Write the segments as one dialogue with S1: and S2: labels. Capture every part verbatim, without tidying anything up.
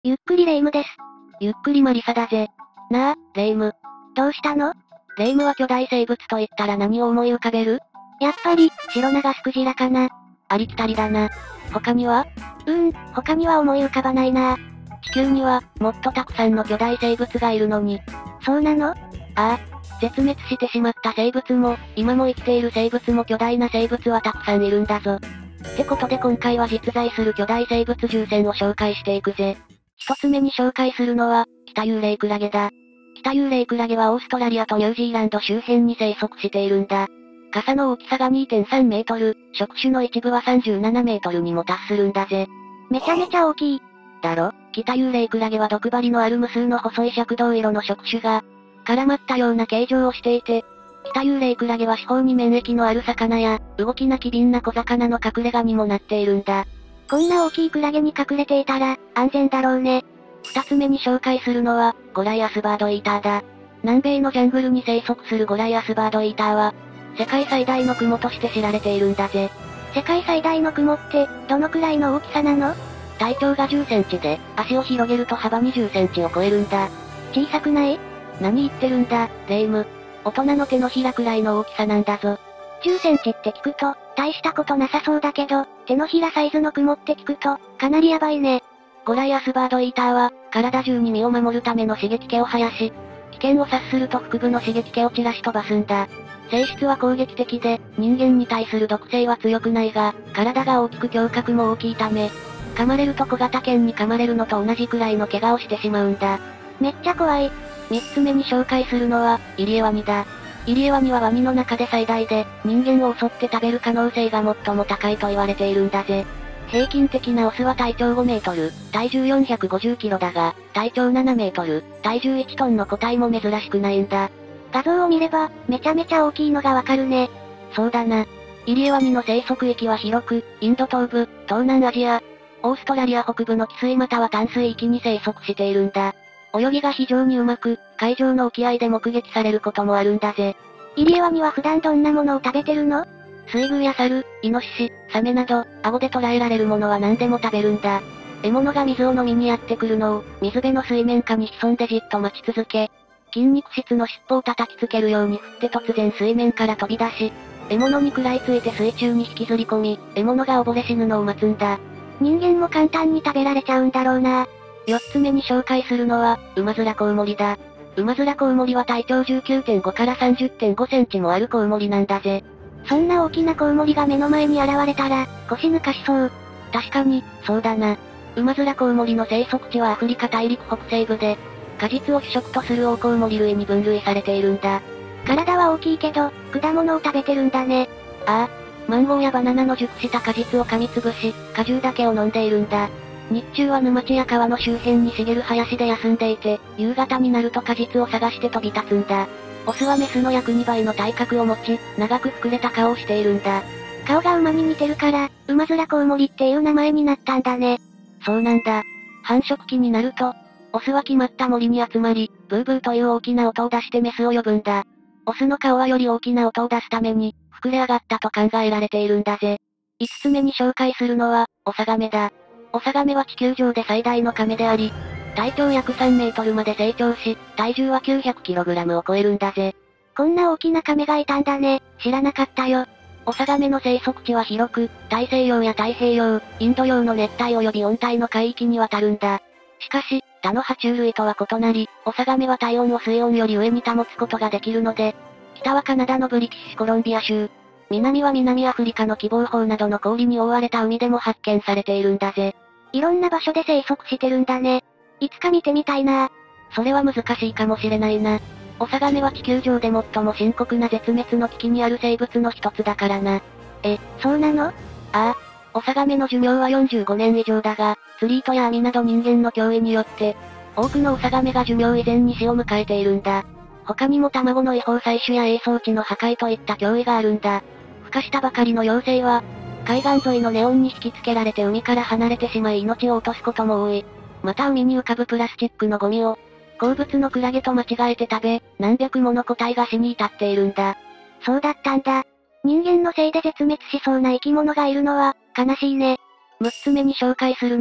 S1: ゆっくりレ夢ムです。
S2: ゆっくりマリサだぜ。なあ、レ夢ム。
S1: どうしたの？
S2: レ夢ムは巨大生物と言ったら何を思い浮かべる？
S1: やっぱり、シロナガスクジラかな。
S2: ありきたりだな。他には？
S1: うーん、他には思い浮かばないな。
S2: 地球には、もっとたくさんの巨大生物がいるのに。
S1: そうなの？
S2: ああ。絶滅してしまった生物も、今も生きている生物も巨大な生物はたくさんいるんだぞ。ってことで今回は実在する巨大生物じゅう選を紹介していくぜ。一つ目に紹介するのは、北ユーレイクラゲだ。北ユーレイクラゲはオーストラリアとニュージーランド周辺に生息しているんだ。傘の大きさが にてんさんメートル、触手の一部はさんじゅうななメートルにも達するんだぜ。
S1: めちゃめちゃ大きい。
S2: だろ？北ユーレイクラゲは毒針のある無数の細い赤銅色の触手が、絡まったような形状をしていて、北ユーレイクラゲは四方に免疫のある魚や、動きな機敏な小魚の隠れ家にもなっているんだ。
S1: こんな大きいクラゲに隠れていたら、安全だろうね。
S2: 二つ目に紹介するのは、ゴライアスバードイーターだ。南米のジャングルに生息するゴライアスバードイーターは、世界最大のクモとして知られているんだぜ。
S1: 世界最大のクモって、どのくらいの大きさなの？
S2: 体長がじゅっセンチで、足を広げると幅にじゅっセンチを超えるんだ。
S1: 小さくない？
S2: 何言ってるんだ、レ夢ム。大人の手のひらくらいの大きさなんだぞ。
S1: じゅっセンチって聞くと、大したことなさそうだけど、手のひらサイズのクモって聞くと、かなりヤバいね。
S2: ゴライアスバードイーターは、体中に身を守るための刺激毛を生やし、危険を察すると腹部の刺激毛を散らし飛ばすんだ。性質は攻撃的で、人間に対する毒性は強くないが、体が大きく胸郭も大きいため、噛まれると小型犬に噛まれるのと同じくらいの怪我をしてしまうんだ。
S1: めっちゃ怖い。
S2: 三つ目に紹介するのは、イリエワニだ。イリエワニはワニの中で最大で、人間を襲って食べる可能性が最も高いと言われているんだぜ。平均的なオスは体長ごメートル、体重よんひゃくごじゅっキロだが、体長ななメートル、体重いちトンの個体も珍しくないんだ。
S1: 画像を見れば、めちゃめちゃ大きいのがわかるね。
S2: そうだな。イリエワニの生息域は広く、インド東部、東南アジア、オーストラリア北部の汽水または淡水域に生息しているんだ。泳ぎが非常にうまく、海上の沖合で目撃されることもあるんだぜ。
S1: イリエワニは普段どんなものを食べてるの？
S2: 水牛や猿、イノシシ、サメなど、顎で捕らえられるものは何でも食べるんだ。獲物が水を飲みにやってくるのを、水辺の水面下に潜んでじっと待ち続け、筋肉質の尻尾を叩きつけるように振って突然水面から飛び出し、獲物に食らいついて水中に引きずり込み、獲物が溺れ死ぬのを待つんだ。
S1: 人間も簡単に食べられちゃうんだろうな。
S2: 四つ目に紹介するのは、ウマヅラコウモリだ。ウマヅラコウモリは体長 じゅうきゅうてんご から さんじゅってんごセンチもあるコウモリなんだぜ。
S1: そんな大きなコウモリが目の前に現れたら、腰抜かしそう。
S2: 確かに、そうだな。ウマヅラコウモリの生息地はアフリカ大陸北西部で、果実を主食とするオオコウモリ類に分類されているんだ。
S1: 体は大きいけど、果物を食べてるんだね。
S2: ああ。マンゴーやバナナの熟した果実を噛みつぶし、果汁だけを飲んでいるんだ。日中は沼地や川の周辺に茂る林で休んでいて、夕方になると果実を探して飛び立つんだ。オスはメスの約にばいの体格を持ち、長く膨れた顔をしているんだ。
S1: 顔が馬に似てるから、ウマヅラコウモリっていう名前になったんだね。
S2: そうなんだ。繁殖期になると、オスは決まった森に集まり、ブーブーという大きな音を出してメスを呼ぶんだ。オスの顔はより大きな音を出すために、膨れ上がったと考えられているんだぜ。五つ目に紹介するのは、オサガメだ。オサガメは地球上で最大のカメであり、体長約さんメートルまで成長し、体重は きゅうひゃくキログラム を超えるんだぜ。
S1: こんな大きなカメがいたんだね。知らなかったよ。
S2: オサガメの生息地は広く、大西洋や太平洋、インド洋の熱帯及び温帯の海域にわたるんだ。しかし、他の爬虫類とは異なり、オサガメは体温を水温より上に保つことができるので、北はカナダのブリティッシュコロンビア州、南は南アフリカの喜望峰などの氷に覆われた海でも発見されているんだぜ。
S1: いろんな場所で生息してるんだね。いつか見てみたいな。
S2: それは難しいかもしれないな。オサガメは地球上で最も深刻な絶滅の危機にある生物の一つだからな。
S1: え、そうなの？あ
S2: あ。オサガメの寿命はよんじゅうごねん以上だが、釣り糸や網など人間の脅威によって、多くのオサガメが寿命以前に死を迎えているんだ。他にも卵の違法採取や営装地の破壊といった脅威があるんだ。孵化したばかりの幼生は、海岸沿いのネオンに引きつけられて海から離れてしまい命を落とすことも多い。また海に浮かぶプラスチックのゴミを、好物のクラゲと間違えて食べ、何百もの個体が死に至っているんだ。
S1: そうだったんだ。人間のせいで絶滅しそうな生き物がいるのは、悲しいね。
S2: 六つ目に紹介するのは、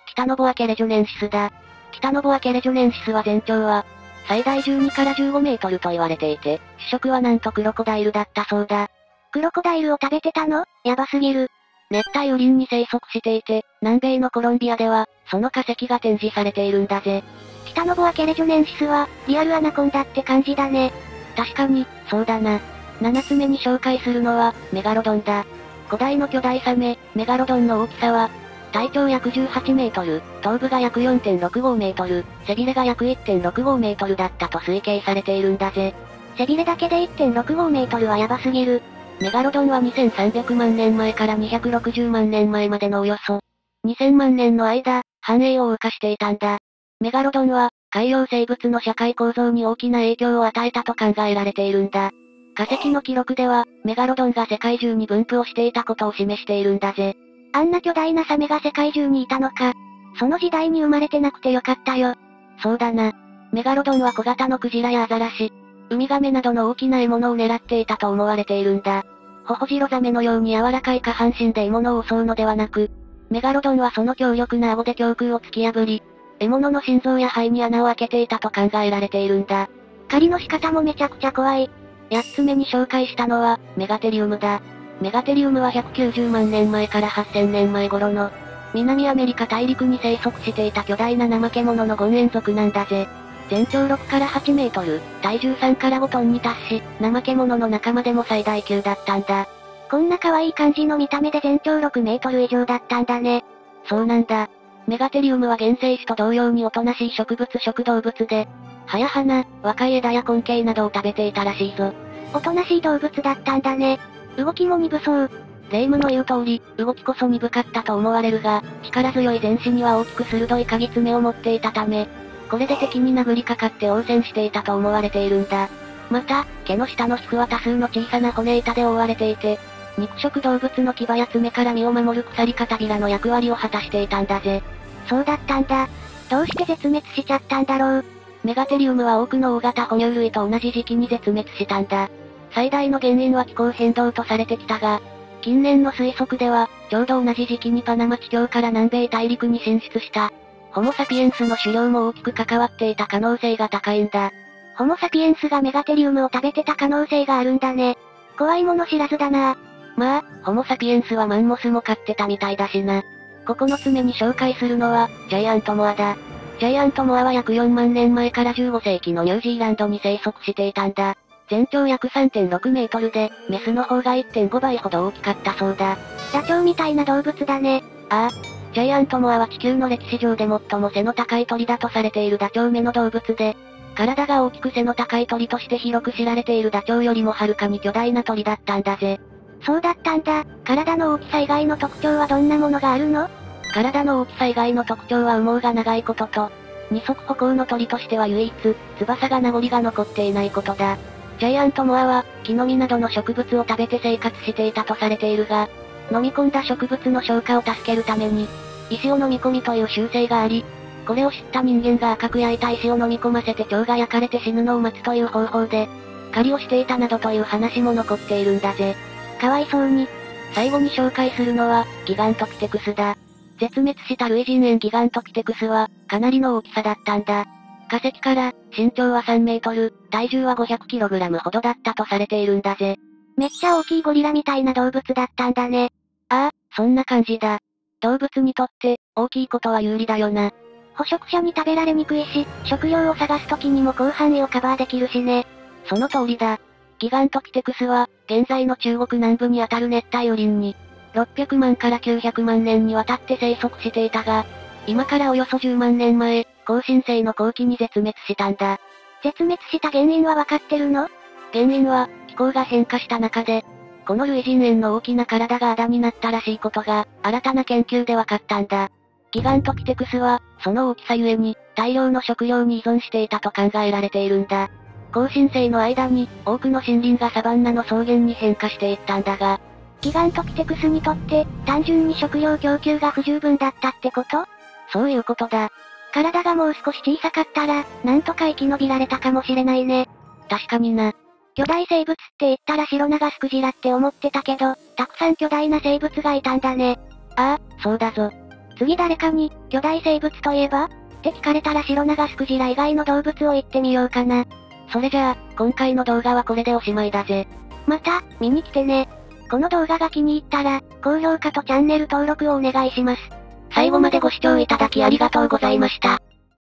S2: 北ノボアケレジョネンシスだ。北ノボアケレジョネンシスは全長は、最大じゅうにからじゅうごメートルと言われていて、主食はなんとクロコダイルだったそうだ。
S1: クロコダイルを食べてたの？やばすぎる。
S2: 熱帯雨林に生息していて、南米のコロンビアでは、その化石が展示されているんだぜ。
S1: 北ノボアケレジョネンシスは、リアルアナコンダって感じだね。
S2: 確かに、そうだな。七つ目に紹介するのは、メガロドンだ。古代の巨大サメ、メガロドンの大きさは、体長約じゅうはちメートル、頭部が約 よんてんろくごメートル、背びれが約 いってんろくごメートルだったと推計されているんだぜ。
S1: 背びれだけで いってんろくごメートルはやばすぎる。
S2: メガロドンはにせんさんびゃくまんねんまえからにひゃくろくじゅうまんねんまえまでのおよそにせんまんねんの間、繁栄を謳歌していたんだ。メガロドンは、海洋生物の社会構造に大きな影響を与えたと考えられているんだ。化石の記録では、メガロドンが世界中に分布をしていたことを示しているんだぜ。
S1: あんな巨大なサメが世界中にいたのか。その時代に生まれてなくてよかったよ。
S2: そうだな。メガロドンは小型のクジラやアザラシ、ウミガメなどの大きな獲物を狙っていたと思われているんだ。ホホジロザメのように柔らかい下半身で獲物を襲うのではなく、メガロドンはその強力な顎で胸腔を突き破り、獲物の心臓や肺に穴を開けていたと考えられているんだ。
S1: 狩りの仕方もめちゃくちゃ怖い。
S2: 八つ目に紹介したのは、メガテリウムだ。メガテリウムはひゃくきゅうじゅうまんねんまえからはっせんねんまえ頃の、南アメリカ大陸に生息していた巨大な怠け者のゴンエン属なんだぜ。全長ろくからはちメートル、体重さんからごトンに達し、怠け者の仲間でも最大級だったんだ。
S1: こんな可愛い感じの見た目で全長ろくメートル以上だったんだね。
S2: そうなんだ。メガテリウムは原生種と同様におとなしい植物食動物で、葉や花、若い枝や根茎などを食べていたらしいぞ。
S1: おとなしい動物だったんだね。動きも鈍そう。
S2: 霊夢の言う通り、動きこそ鈍かったと思われるが、力強い前肢には大きく鋭い鍵爪を持っていたため、これで敵に殴りかかって応戦していたと思われているんだ。また、毛の下の皮膚は多数の小さな骨板で覆われていて、肉食動物の牙や爪から身を守る鎖肩びらの役割を果たしていたんだぜ。
S1: そうだったんだ。どうして絶滅しちゃったんだろう。
S2: メガテリウムは多くの大型哺乳類と同じ時期に絶滅したんだ。最大の原因は気候変動とされてきたが、近年の推測では、ちょうど同じ時期にパナマ地境から南米大陸に進出した、ホモサピエンスの狩猟も大きく関わっていた可能性が高いんだ。
S1: ホモサピエンスがメガテリウムを食べてた可能性があるんだね。怖いもの知らずだな。
S2: まあ、ホモサピエンスはマンモスも飼ってたみたいだしな。ここのつめに紹介するのは、ジャイアントモアだ。ジャイアントモアは約よんまんねんまえからじゅうごせいきのニュージーランドに生息していたんだ。全長約 さんてんろくメートルで、メスの方が いってんごばいほど大きかったそうだ。
S1: ダチョウみたいな動物だね。
S2: ああ。ジャイアントモアは地球の歴史上で最も背の高い鳥だとされているダチョウ目の動物で、体が大きく背の高い鳥として広く知られているダチョウよりもはるかに巨大な鳥だったんだぜ。
S1: そうだったんだ。体の大きさ以外の特徴はどんなものがあるの？
S2: 体の大きさ以外の特徴は羽毛が長いことと、二足歩行の鳥としては唯一、翼が名残が残っていないことだ。ジャイアントモアは、木の実などの植物を食べて生活していたとされているが、飲み込んだ植物の消化を助けるために、石を飲み込みという習性があり、これを知った人間が赤く焼いた石を飲み込ませて腸が焼かれて死ぬのを待つという方法で、狩りをしていたなどという話も残っているんだぜ。
S1: かわいそうに。
S2: 最後に紹介するのは、ギガントピテクスだ。絶滅した類人猿ギガントピテクスは、かなりの大きさだったんだ。化石から、身長はさんメートル、体重は ごひゃくキログラム ほどだったとされているんだぜ。
S1: めっちゃ大きいゴリラみたいな動物だったんだね。
S2: ああ、そんな感じだ。動物にとって、大きいことは有利だよな。
S1: 捕食者に食べられにくいし、食料を探す時にも広範囲をカバーできるしね。
S2: その通りだ。ギガントピテクスは、現在の中国南部にあたる熱帯雨林に、ろっぴゃくまんからきゅうひゃくまんねんにわたって生息していたが、今からおよそじゅうまんねんまえ、後新世の後期に絶滅したんだ。
S1: 絶滅した原因はわかってるの？
S2: 原因は、気候が変化した中で、この類人猿の大きな体があだになったらしいことが、新たな研究でわかったんだ。ギガントピテクスは、その大きさゆえに、大量の食料に依存していたと考えられているんだ。後新世の間に、多くの森林がサバンナの草原に変化していったんだが、
S1: ギガントピテクスにとって、単純に食料供給が不十分だったってこと？
S2: そういうことだ。
S1: 体がもう少し小さかったら、なんとか生き延びられたかもしれないね。
S2: 確かにな。
S1: 巨大生物って言ったらシロナガスクジラって思ってたけど、たくさん巨大な生物がいたんだね。
S2: ああ、そうだぞ。
S1: 次誰かに、巨大生物といえばって聞かれたらシロナガスクジラ以外の動物を言ってみようかな。
S2: それじゃあ、今回の動画はこれでおしまいだぜ。
S1: また、見に来てね。この動画が気に入ったら、高評価とチャンネル登録をお願いします。
S2: 最後までご視聴いただきありがとうございました。